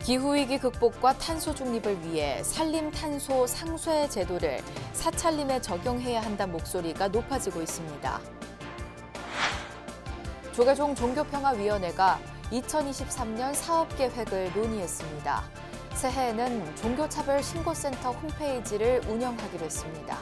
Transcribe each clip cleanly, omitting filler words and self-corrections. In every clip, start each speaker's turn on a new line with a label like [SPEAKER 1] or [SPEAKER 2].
[SPEAKER 1] 기후위기 극복과 탄소 중립을 위해 산림탄소 상쇄 제도를 사찰림에 적용해야 한다는 목소리가 높아지고 있습니다. 조계종 종교평화위원회가 2023년 사업계획을 논의했습니다. 새해에는 종교차별 신고센터 홈페이지를 운영하기로 했습니다.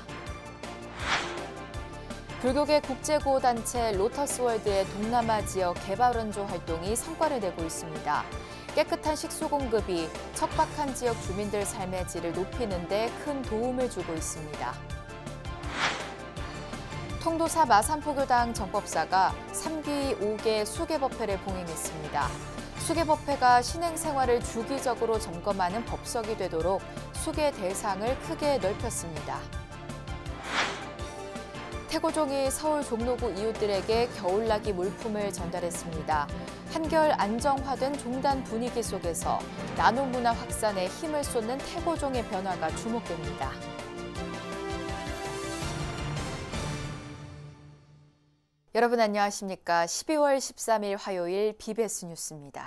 [SPEAKER 1] 불교계 국제구호단체 로터스월드의 동남아 지역 개발원조 활동이 성과를 내고 있습니다. 깨끗한 식수 공급이 척박한 지역 주민들 삶의 질을 높이는 데 큰 도움을 주고 있습니다. 통도사 마산포교당 정법사가 3기 5개 수계법회를 봉행했습니다. 수계법회가 신행생활을 주기적으로 점검하는 법석이 되도록 수계 대상을 크게 넓혔습니다. 태고종이 서울 종로구 이웃들에게 겨울나기 물품을 전달했습니다. 한결 안정화된 종단 분위기 속에서 나눔문화 확산에 힘을 쏟는 태고종의 변화가 주목됩니다. 여러분 안녕하십니까? 12월 13일 화요일 BBS 뉴스입니다.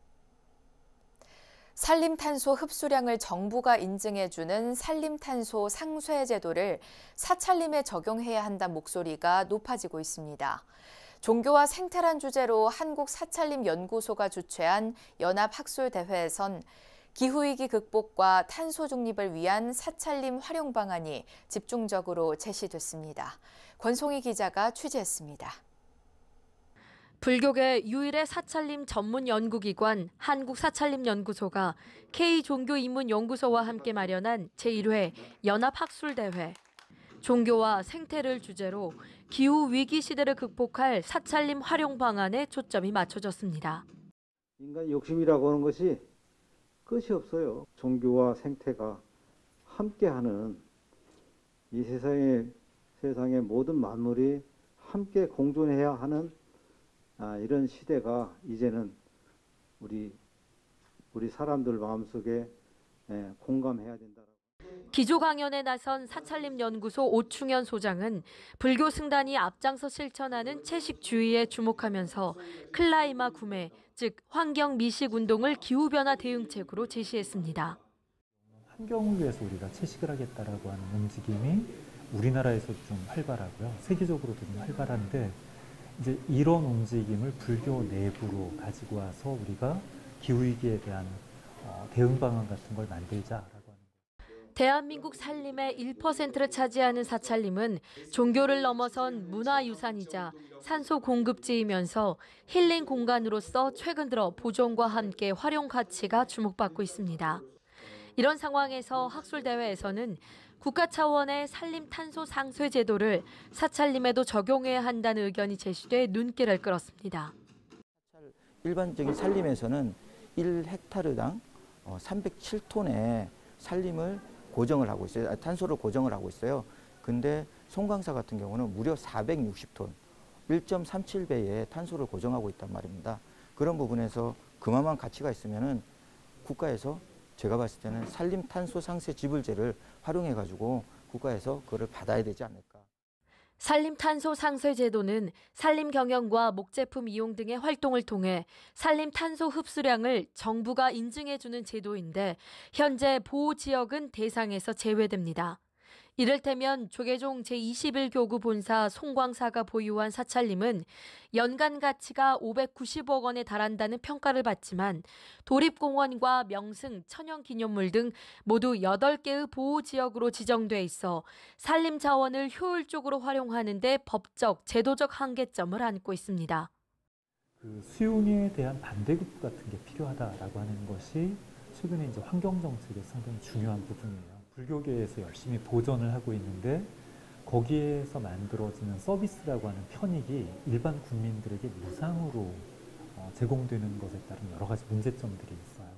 [SPEAKER 1] 산림탄소 흡수량을 정부가 인증해주는 산림탄소 상쇄 제도를 사찰림에 적용해야 한다는 목소리가 높아지고 있습니다. 종교와 생태란 주제로 한국사찰림연구소가 주최한 연합학술대회에선 기후위기 극복과 탄소 중립을 위한 사찰림 활용 방안이 집중적으로 제시됐습니다. 권송희 기자가 취재했습니다.
[SPEAKER 2] 불교계 유일의 사찰림 전문 연구기관 한국사찰림연구소가 K종교인문연구소와 함께 마련한 제1회 연합학술대회. 종교와 생태를 주제로 기후위기 시대를 극복할 사찰림 활용 방안에 초점이 맞춰졌습니다.
[SPEAKER 3] 인간의 욕심이라고 하는 것이 끝이 없어요. 종교와 생태가 함께하는 이 세상의 모든 만물이 함께 공존해야 하는 이런 시대가 이제는 우리 사람들 마음속에 공감해야 된다.
[SPEAKER 2] 기조 강연에 나선 사찰림연구소 오충현 소장은 불교 승단이 앞장서 실천하는 채식주의에 주목하면서 클라이마 구매, 즉 환경 미식 운동을 기후변화 대응책으로 제시했습니다.
[SPEAKER 4] 환경을 위해서 우리가 채식을 하겠다라고 하는 움직임이 우리나라에서 좀 활발하고요. 세계적으로도 좀 활발한데 이제 이런 움직임을 불교 내부로 가지고 와서 우리가 기후위기에 대한 대응 방안 같은 걸 만들자라고 하는 거예요.
[SPEAKER 2] 대한민국 산림의 1%를 차지하는 사찰림은 종교를 넘어선 문화유산이자 산소 공급지이면서 힐링 공간으로서 최근 들어 보존과 함께 활용 가치가 주목받고 있습니다. 이런 상황에서 학술대회에서는 국가 차원의 산림탄소 상쇄 제도를 사찰림에도 적용해야 한다는 의견이 제시돼 눈길을 끌었습니다.
[SPEAKER 5] 일반적인 산림에서는 1헥타르당 307톤의 산림을 고정을 하고 있어요. 탄소를 고정을 하고 있어요. 근데 송광사 같은 경우는 무려 460톤, 1.37배의 탄소를 고정하고 있단 말입니다. 그런 부분에서 그만한 가치가 있으면은 국가에서 제가 봤을 때는 산림탄소 상쇄 지불제를 활용해가지고 국가에서 그거를 받아야 되지 않을까.
[SPEAKER 2] 산림탄소 상쇄 제도는 산림 경영과 목제품 이용 등의 활동을 통해 산림탄소 흡수량을 정부가 인증해주는 제도인데 현재 보호지역은 대상에서 제외됩니다. 이를테면 조계종 제21교구 본사 송광사가 보유한 사찰림은 연간 가치가 590억 원에 달한다는 평가를 받지만 도립공원과 명승, 천연기념물 등 모두 8개의 보호지역으로 지정돼 있어 산림 자원을 효율적으로 활용하는 데 법적, 제도적 한계점을 안고 있습니다.
[SPEAKER 4] 그 수용에 대한 반대급 같은 게 필요하다라고 하는 것이 최근에 이제 환경정책의 상당히 중요한 부분이에요. 불교계에서 열심히 보전을 하고 있는데 거기에서 만들어지는 서비스라고 하는 편익이 일반 국민들에게 무상으로 제공되는 것에 따른 여러 가지 문제점들이 있어요.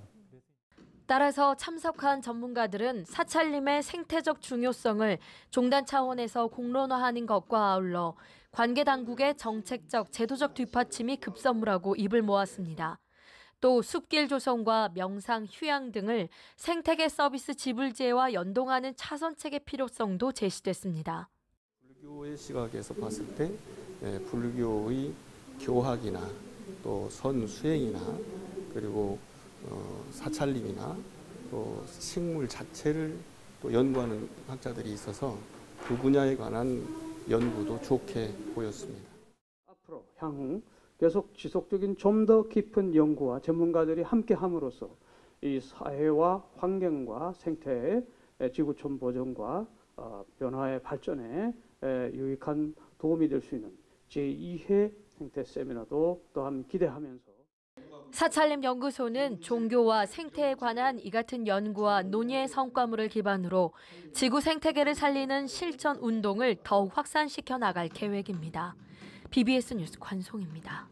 [SPEAKER 2] 따라서 참석한 전문가들은 사찰림의 생태적 중요성을 종단 차원에서 공론화하는 것과 아울러 관계 당국의 정책적, 제도적 뒷받침이 급선무라고 입을 모았습니다. 또 숲길 조성과 명상, 휴양 등을 생태계 서비스 지불제와 연동하는 차선책의 필요성도 제시됐습니다.
[SPEAKER 6] 불교의 시각에서 봤을 때 불교의 교학이나 또 선수행이나 그리고 사찰림이나 또 식물 자체를 또 연구하는 학자들이 있어서 그 분야에 관한 연구도 좋게 보였습니다.
[SPEAKER 7] 앞으로 향후 계속 지속적인 좀 더 깊은 연구와 전문가들이 함께함으로써 이 사회와 환경과 생태의 지구촌 보존과 변화의 발전에 유익한 도움이 될 수 있는 제2회 생태 세미나도 또한 기대하면서
[SPEAKER 2] 사찰림 연구소는 종교와 생태에 관한 이 같은 연구와 논의의 성과물을 기반으로 지구 생태계를 살리는 실천 운동을 더욱 확산시켜 나갈 계획입니다. BBS 뉴스 관송입니다.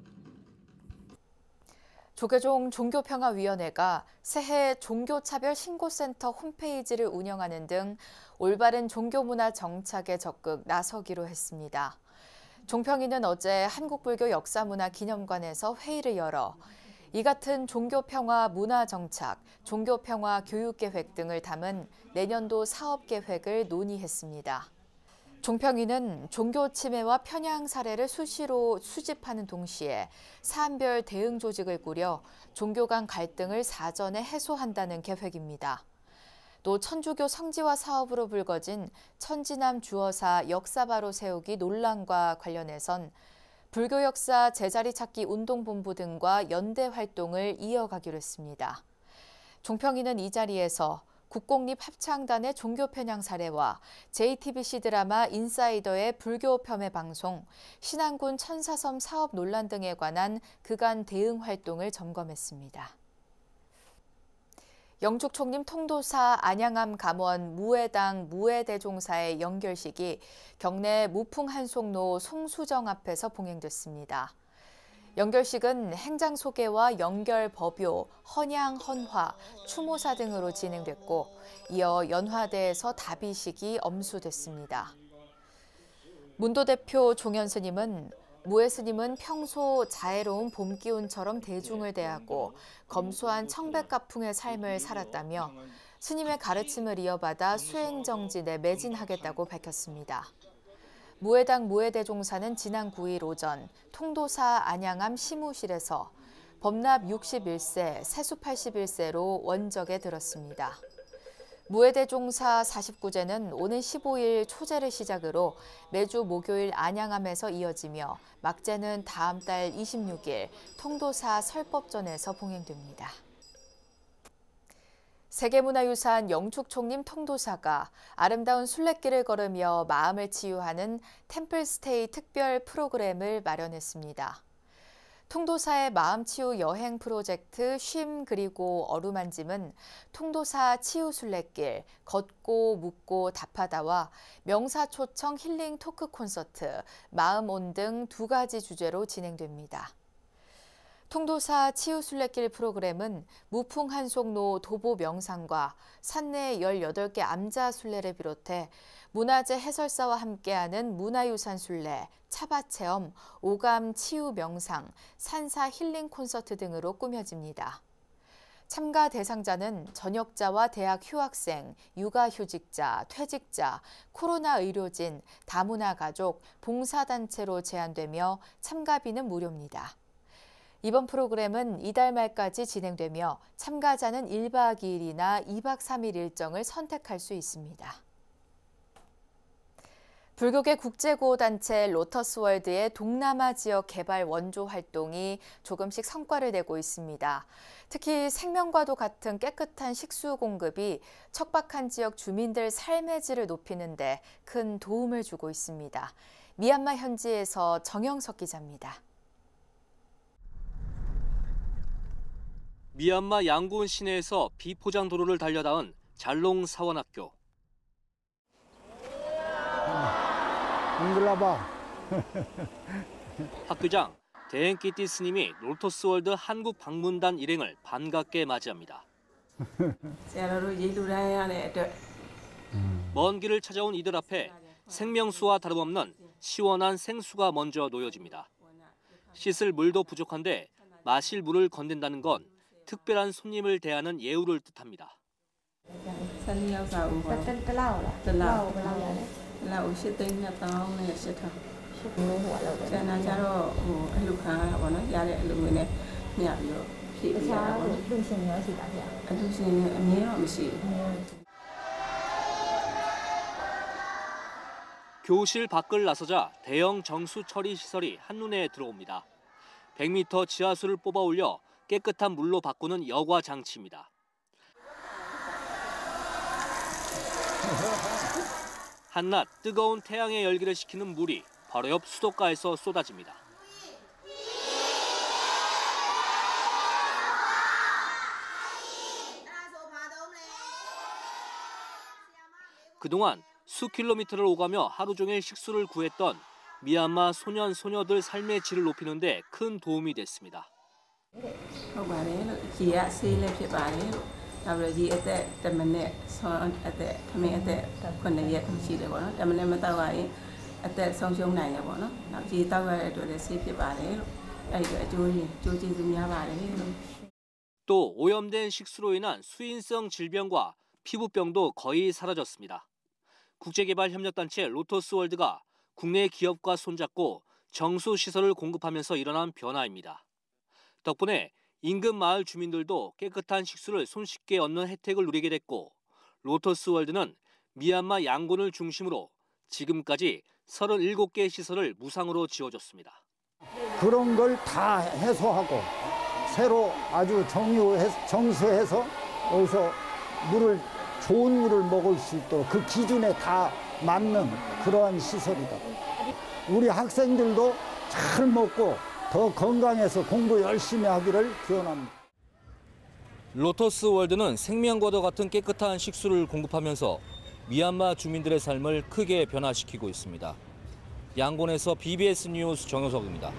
[SPEAKER 1] 조계종 종교평화위원회가 새해 종교차별 신고센터 홈페이지를 운영하는 등 올바른 종교문화 정착에 적극 나서기로 했습니다. 종평위는 어제 한국불교 역사문화기념관에서 회의를 열어 이 같은 종교평화 문화정착, 종교평화 교육계획 등을 담은 내년도 사업계획을 논의했습니다. 종평위는 종교 침해와 편향 사례를 수시로 수집하는 동시에 사안별 대응 조직을 꾸려 종교 간 갈등을 사전에 해소한다는 계획입니다. 또 천주교 성지화 사업으로 불거진 천지남 주어사 역사바로 세우기 논란과 관련해선 불교 역사 제자리 찾기 운동본부 등과 연대 활동을 이어가기로 했습니다. 종평위는 이 자리에서 국공립합창단의 종교 편향 사례와 JTBC 드라마 인사이더의 불교 폄훼 방송, 신안군 천사섬 사업 논란 등에 관한 그간 대응 활동을 점검했습니다. 영축 총림 통도사 안양암 감원 무해당 무해대종사의 연결식이 경내 무풍한송로 송수정 앞에서 봉행됐습니다. 연결식은 행장 소개와 연결 법요, 헌양, 헌화, 추모사 등으로 진행됐고 이어 연화대에서 답의식이 엄수됐습니다. 문도 대표 종현 스님은 무해 스님은 평소 자애로운 봄 기운처럼 대중을 대하고 검소한 청백가풍의 삶을 살았다며 스님의 가르침을 이어받아 수행정진에 매진하겠다고 밝혔습니다. 무해당 무해대종사는 지난 9일 오전 통도사 안양암 시무실에서 법납 61세, 세수 81세로 원적에 들었습니다. 무해대종사 49제는 오는 15일 초제를 시작으로 매주 목요일 안양암에서 이어지며 막제는 다음 달 26일 통도사 설법전에서 봉행됩니다. 세계문화유산 영축총림 통도사가 아름다운 순례길을 걸으며 마음을 치유하는 템플스테이 특별 프로그램을 마련했습니다. 통도사의 마음치유 여행 프로젝트 쉼 그리고 어루만짐은 통도사 치유순례길, 걷고 묻고 답하다와 명사초청 힐링 토크 콘서트, 마음온 등 2가지 주제로 진행됩니다. 통도사 치유순례길 프로그램은 무풍한송로 도보 명상과 산내 18개 암자 순례를 비롯해 문화재 해설사와 함께하는 문화유산 순례, 차밭체험, 오감 치유 명상, 산사 힐링 콘서트 등으로 꾸며집니다. 참가 대상자는 전역자와 대학 휴학생, 육아휴직자, 퇴직자, 코로나 의료진, 다문화 가족, 봉사단체로 제한되며 참가비는 무료입니다. 이번 프로그램은 이달 말까지 진행되며 참가자는 1박 2일이나 2박 3일 일정을 선택할 수 있습니다. 불교계 국제구호단체 로터스월드의 동남아 지역 개발 원조 활동이 조금씩 성과를 내고 있습니다. 특히 생명과도 같은 깨끗한 식수 공급이 척박한 지역 주민들 삶의 질을 높이는 데 큰 도움을 주고 있습니다. 미얀마 현지에서 정영석 기자입니다.
[SPEAKER 8] 미얀마 양군 시내에서 비포장 도로를 달려다은 잘롱 사원학교. 학교장 대행키티 스님이 로터스월드 한국 방문단 일행을 반갑게 맞이합니다. 먼 길을 찾아온 이들 앞에 생명수와 다름없는 시원한 생수가 먼저 놓여집니다. 씻을 물도 부족한데 마실 물을 건넨다는 건 특별한 손님을 대하는 예우를 뜻합니다.
[SPEAKER 9] ဖြစ်ပြီးတာပေါ့လူရှင်ရောရှိတာဗျ။လူရှင်အမြင်တော့မရှိဘူး။
[SPEAKER 8] 교실 밖을 나서자 대형 정수 처리 시설이 한눈에 들어옵니다. 100m 지하수를 뽑아 올려 깨끗한 물로 바꾸는 여과 장치입니다. 한낮 뜨거운 태양의 열기를 식히는 물이 바로 옆 수도가에서 쏟아집니다. 그동안 수킬로미터를 오가며 하루 종일 식수를 구했던 미얀마 소년, 소녀들 삶의 질을 높이는 데 큰 도움이 됐습니다. 또 오염된 식수로 인한 수인성 질병과 피부병도 거의 사라졌습니다. 국제개발협력단체 로터스월드가 국내 기업과 손잡고 정수시설을 공급하면서 일어난 변화입니다. 덕분에 인근 마을 주민들도 깨끗한 식수를 손쉽게 얻는 혜택을 누리게 됐고 로터스월드는 미얀마 양곤을 중심으로 지금까지 37개 시설을 무상으로 지어줬습니다.
[SPEAKER 10] 그런 걸 다 해소하고 새로 아주 정수해서 여기서 좋은 물을 먹을 수 있도록 그 기준에 다 맞는 그러한 시설이다. 우리 학생들도 잘 먹고 더 건강해서 공부 열심히 하기를 기원합니다.
[SPEAKER 8] 로터스월드는 생명과도 같은 깨끗한 식수를 공급하면서 미얀마 주민들의 삶을 크게 변화시키고 있습니다. 양곤에서 BBS 뉴스 정효석입니다.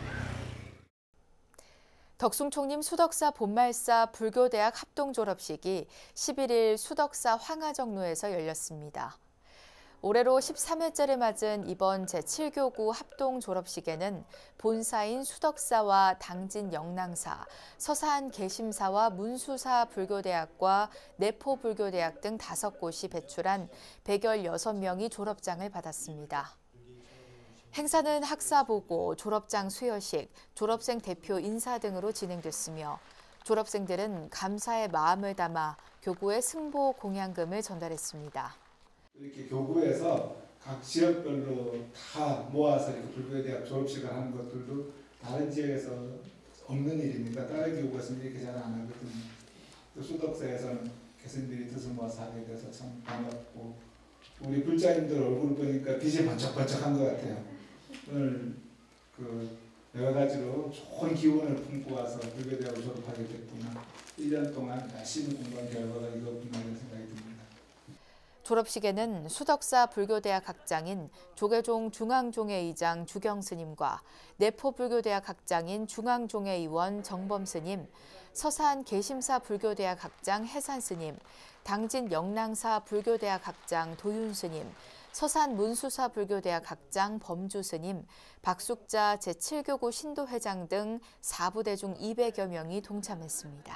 [SPEAKER 1] 덕숭 총림 수덕사 본말사 불교대학 합동 졸업식이 11일 수덕사 황하정로에서 열렸습니다. 올해로 13회째를 맞은 이번 제7교구 합동 졸업식에는 본사인 수덕사와 당진 영랑사, 서산 계심사와 문수사 불교대학과 내포 불교대학 등 5곳이 배출한 116명이 졸업장을 받았습니다. 행사는 학사보고, 졸업장 수여식, 졸업생 대표 인사 등으로 진행됐으며 졸업생들은 감사의 마음을 담아 교구에 승보 공양금을 전달했습니다.
[SPEAKER 11] 이렇게 교구에서 각 지역별로 다 모아서 이렇게 불교대학 졸업식을 하는 것들도 다른 지역에서 없는 일입니다. 다른 교구에서는 이렇게 잘 안 하거든요. 또 수덕사에서는 교수님들이 뜻을 모아서 하게 돼서 참 반갑고 우리 불자님들 얼굴 보니까 빛이 번쩍번쩍한 것 같아요. 오늘 여러 가지로 좋은 기운을 품고 와서 불교대학을 졸업하게 됐구나. 1년 동안 열심히 공부한 결과가 이거구나 이런 생각이 듭니다.
[SPEAKER 1] 졸업식에는 수덕사 불교대학 학장인 조계종 중앙종회 의장 주경스님과 내포 불교대학 학장인 중앙종회 의원 정범스님, 서산 계심사 불교대학 학장 해산스님, 당진 영랑사 불교대학 학장 도윤스님, 서산 문수사 불교대학 학장 범주스님, 박숙자 제7교구 신도회장 등 4부대 중 200여 명이 동참했습니다.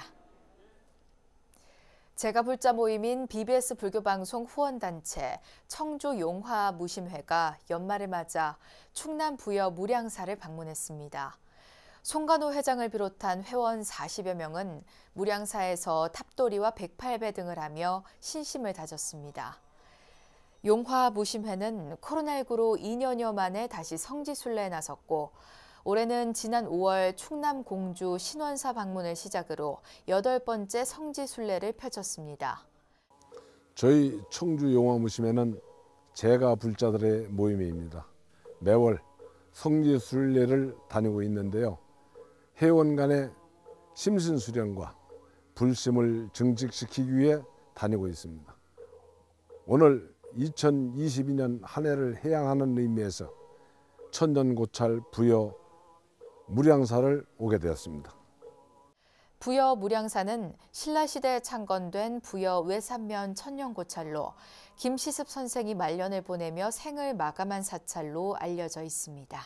[SPEAKER 1] 제가불자 모임인 BBS 불교방송 후원단체 청주용화 무심회가 연말을 맞아 충남 부여 무량사를 방문했습니다. 송간호 회장을 비롯한 회원 40여 명은 무량사에서 탑돌이와 108배 등을 하며 신심을 다졌습니다. 용화 무심회는 코로나19로 2년여 만에 다시 성지순례에 나섰고 올해는 지난 5월 충남 공주 신원사 방문을 시작으로 8번째 성지순례를 펼쳤습니다.
[SPEAKER 12] 저희 청주 용화무심회는 제가 불자들의 모임입니다. 매월 성지순례를 다니고 있는데요. 회원 간의 심신수련과 불심을 증식시키기 위해 다니고 있습니다. 오늘 2022년 한 해를 해양하는 의미에서 천년고찰 부여 무량사를 오게 되었습니다.
[SPEAKER 1] 부여 무량사는 신라시대에 창건된 부여 외삼면 천년고찰로 김시습 선생이 말년을 보내며 생을 마감한 사찰로 알려져 있습니다.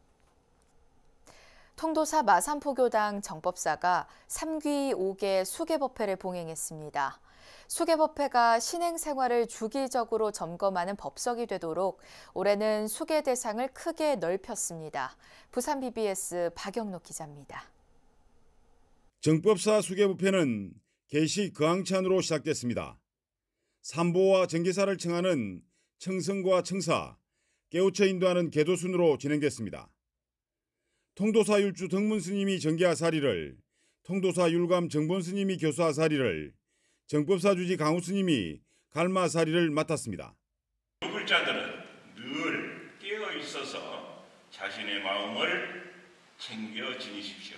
[SPEAKER 1] 통도사 마산포교당 정법사가 3귀 5개 수계법회를 봉행했습니다. 수계법회가 신행생활을 주기적으로 점검하는 법석이 되도록 올해는 수계 대상을 크게 넓혔습니다. 부산 BBS 박영록 기자입니다.
[SPEAKER 13] 정법사 수계부패는 개시 거항찬으로 시작됐습니다. 삼보와 정기사를 청하는 청성과 청사, 깨우쳐 인도하는 계도순으로 진행됐습니다. 통도사 율주 덕문 스님이 정기하사리를, 통도사 율감 정본 스님이 교수하사리를, 정법사 주지 강우 스님이 갈마사리를 맡았습니다.
[SPEAKER 14] 불자들은 늘 깨어 있어서 자신의 마음을 챙겨 지니십시오.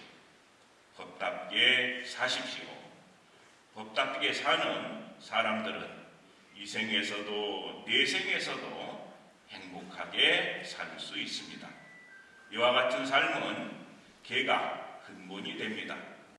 [SPEAKER 14] 법답게 사십시오. 법답게 사는 사람들은 이 생에서도 내생에서도 행복하게 살 수 있습니다. 이와 같은 삶은 개가 근본이 됩니다.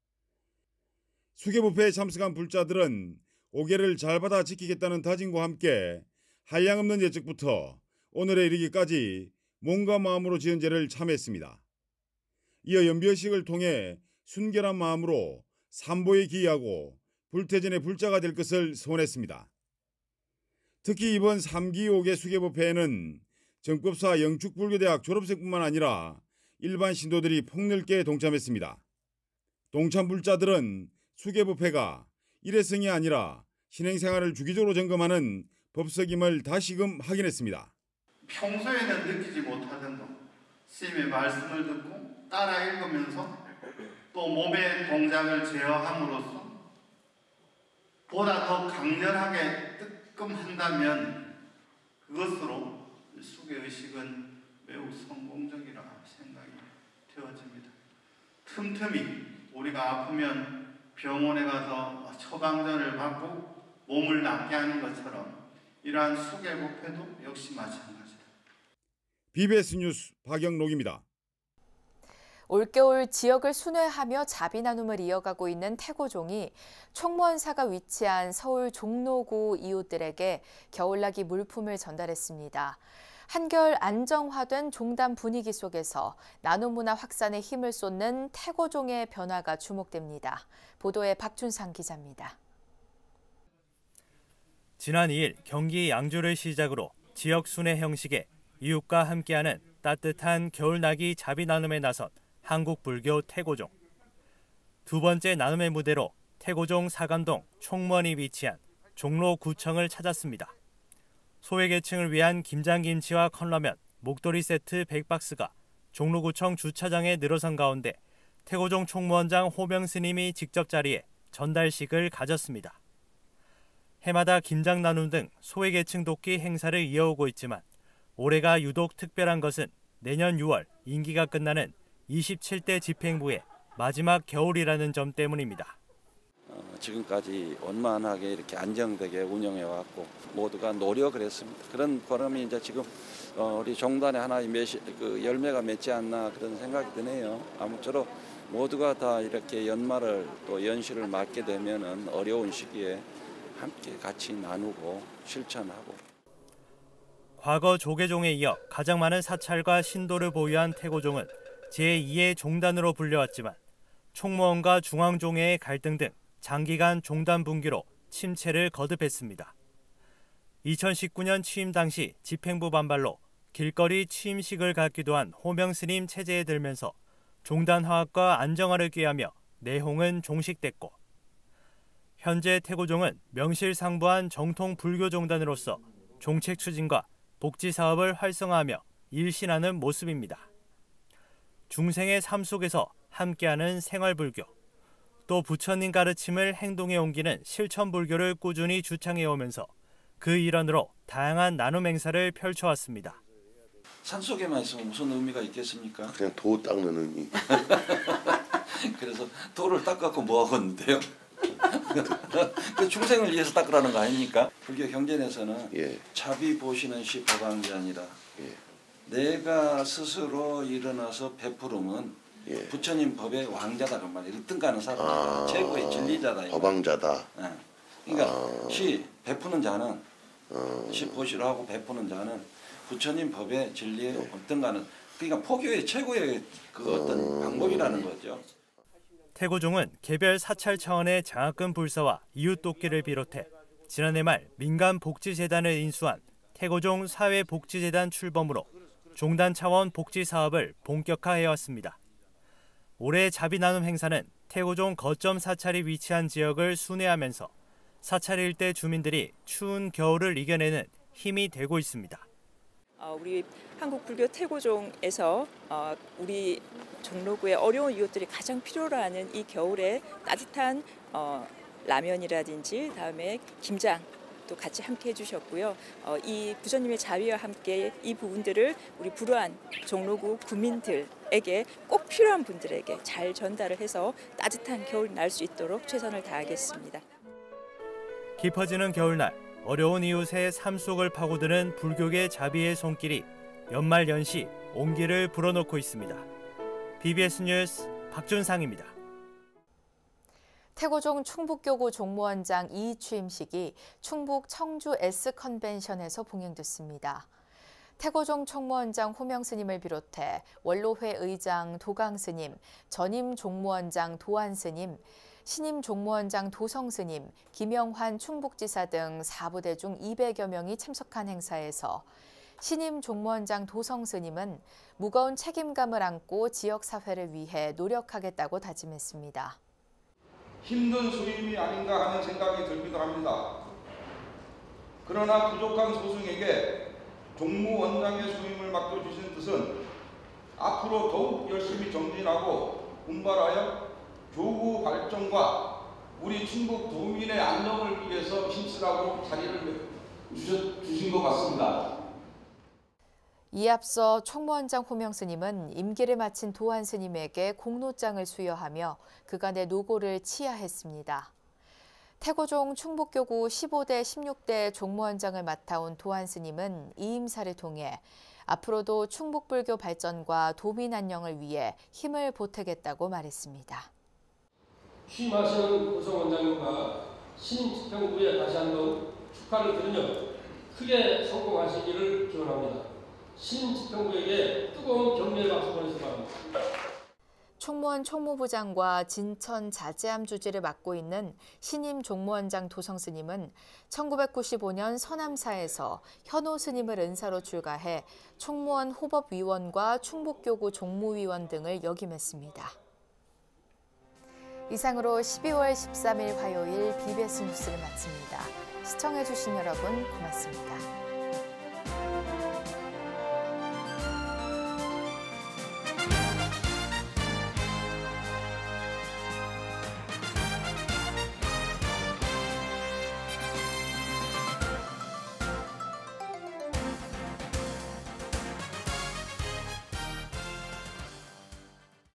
[SPEAKER 13] 수계부패에 참석한 불자들은 오계를 잘 받아 지키겠다는 다짐과 함께 한량없는 예측부터 오늘에 이르기까지 몸과 마음으로 지은 죄를 참했습니다. 이어 연비의식을 통해 순결한 마음으로 삼보에 기여하고 불태전의 불자가 될 것을 소원했습니다. 특히 이번 3기 5개 수계부패에는 정법사 영축불교대학 졸업생뿐만 아니라 일반 신도들이 폭넓게 동참했습니다. 동참 불자들은 수계부패가 일회성이 아니라 신행생활을 주기적으로 점검하는 법석임을 다시금 확인했습니다.
[SPEAKER 15] 평소에는 느끼지 못하던 것, 스님의 말씀을 듣고 따라 읽으면서 또 몸의 동작을 제어함으로써 보다 더 강렬하게 뜨끔한다면 그것으로 수계의식은 매우 성공적이라 생각이 되어집니다. 틈틈이 우리가 아프면 병원에 가서 처방전을 받고 몸을 낫게 하는 것처럼 이러한 수계부패도 역시 마찬가지다.
[SPEAKER 13] BBS 뉴스 박영록입니다.
[SPEAKER 1] 올겨울 지역을 순회하며 자비 나눔을 이어가고 있는 태고종이 총무원사가 위치한 서울 종로구 이웃들에게 겨울나기 물품을 전달했습니다. 한결 안정화된 종단 분위기 속에서 나눔 문화 확산에 힘을 쏟는 태고종의 변화가 주목됩니다. 보도에 박준상 기자입니다.
[SPEAKER 16] 지난 2일 경기 양주를 시작으로 지역 순회 형식의 이웃과 함께하는 따뜻한 겨울나기 자비 나눔에 나선 한국불교 태고종. 두 번째 나눔의 무대로 태고종 사감동 총무원이 위치한 종로구청을 찾았습니다. 소외계층을 위한 김장김치와 컵라면, 목도리 세트 100박스가 종로구청 주차장에 늘어선 가운데 태고종 총무원장 호명 스님이 직접 자리에 전달식을 가졌습니다. 해마다 김장 나눔 등 소외계층 돕기 행사를 이어오고 있지만 올해가 유독 특별한 것은 내년 6월 임기가 끝나는 27대 집행부의 마지막 겨울이라는 점 때문입니다.
[SPEAKER 17] 지금까지 원만하게 이렇게 안정되게 운영해왔고 모두가 노력을 했습니다. 그런 보람이 이제 지금 우리 종단의 하나의 열매가 맺지 않나 그런 생각이 드네요. 아무쪼록 모두가 다 이렇게 연말을 또 연시를 맞게 되면은 어려운 시기에 함께 같이 나누고 실천하고.
[SPEAKER 16] 과거 조계종에 이어 가장 많은 사찰과 신도를 보유한 태고종은 제2의 종단으로 불려왔지만 총무원과 중앙종회의 갈등 등 장기간 종단 분규로 침체를 거듭했습니다. 2019년 취임 당시 집행부 반발로 길거리 취임식을 갖기도 한 호명 스님 체제에 들면서 종단 화합과 안정화를 꾀하며 내홍은 종식됐고 현재 태고종은 명실상부한 정통 불교종단으로서 종책 추진과 복지 사업을 활성화하며 일신하는 모습입니다. 중생의 삶 속에서 함께하는 생활불교, 또 부처님 가르침을 행동에 옮기는 실천불교를 꾸준히 주창해오면서 그 일환으로 다양한 나눔 행사를 펼쳐왔습니다.
[SPEAKER 17] 산속에만 있으면 무슨 의미가 있겠습니까?
[SPEAKER 18] 그냥 도 닦는 의미.
[SPEAKER 17] 그래서 도를 닦았고 뭐 하겠는데요? 그 중생을 위해서 닦으라는 거 아닙니까? 불교 경전에서는 자비 보시는 시 법왕자니라. 내가 스스로 일어나서 베푸름은 부처님 법의 왕자다 그 말이야. 1등 가는 사람, 최고의 진리자다.
[SPEAKER 18] 법왕자다.
[SPEAKER 17] 그러니까 시 베푸는 자는 시 보시로 하고 베푸는 자는 부처님 법의 진리의 1등 가는, 그러니까 포교의 최고의 그 어떤 방법이라는 거죠.
[SPEAKER 16] 태고종은 개별 사찰 차원의 장학금 불사와 이웃 돕기를 비롯해 지난해 말 민간복지재단을 인수한 태고종 사회복지재단 출범으로 종단 차원 복지 사업을 본격화해왔습니다. 올해 자비나눔 행사는 태고종 거점 사찰이 위치한 지역을 순회하면서 사찰 일대 주민들이 추운 겨울을 이겨내는 힘이 되고 있습니다.
[SPEAKER 19] 우리 한국 불교 태고종에서 우리 종로구의 어려운 이웃들이 가장 필요로 하는 이 겨울에 따뜻한 라면이라든지 다음에 김장도 같이 함께 해주셨고요. 이 부처님의 자비와 함께 이 부분들을 우리 불우한 종로구 구민들에게 꼭 필요한 분들에게 잘 전달을 해서 따뜻한 겨울이 날 수 있도록 최선을 다하겠습니다.
[SPEAKER 16] 깊어지는 겨울날 어려운 이웃의 삶 속을 파고드는 불교계 자비의 손길이 연말연시 온기를 불어넣고 있습니다. BBS 뉴스 박준상입니다.
[SPEAKER 1] 태고종 충북교구 종무원장 2위 취임식이 충북 청주 S컨벤션에서 봉행됐습니다. 태고종 총무원장 호명스님을 비롯해 원로회 의장 도강스님, 전임 종무원장 도안스님, 신임 종무원장 도성스님, 김영환 충북지사 등 4부대 중 200여 명이 참석한 행사에서 신임 종무원장 도성스님은 무거운 책임감을 안고 지역사회를 위해 노력하겠다고 다짐했습니다.
[SPEAKER 20] 힘든 소임이 아닌가 하는 생각이 들기도 합니다. 그러나 부족한 소승에게 종무원장의 소임을 맡겨주신 뜻은 앞으로 더욱 열심히 정진하고 분발하여 교구 발전과 우리 충북 도민의 안녕을 위해서 힘쓰라고 자리를 주신 것 같습니다.
[SPEAKER 1] 이에 앞서 총무원장 호명스님은 임기를 마친 도안스님에게 공로장을 수여하며 그간의 노고를 치하했습니다. 태고종 충북교구 15대 16대 종무원장을 맡아온 도안스님은 이 임사를 통해 앞으로도 충북불교 발전과 도민 안녕을 위해 힘을 보태겠다고 말했습니다.
[SPEAKER 21] 취임하시는 도성원장님과 신임 집행부에 다시 한번 축하를 드리며 크게 성공하시기를 기원합니다. 신임 집행부에게 뜨거운 격려의 박수 보내시기 바랍니다.
[SPEAKER 1] 총무원 총무부장과 진천 자제암 주지를 맡고 있는 신임 종무원장 도성스님은 1995년 서남사에서 현호 스님을 은사로 출가해 총무원 호법위원과 충북교구 종무위원 등을 역임했습니다. 이상으로 12월 13일 화요일 BBS 뉴스를 마칩니다. 시청해주신 여러분 고맙습니다.